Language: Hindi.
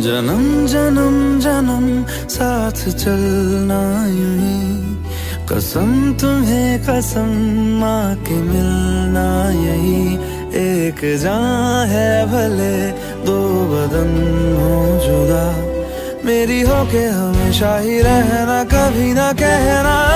जन्म जन्म जन्म साथ चलना यूं ही, कसम तुम्हें कसम माँ के मिलना यही। एक जान है भले दो बदन हो जुदा, मेरी हो के हमेशा ही रहना, कभी ना कहना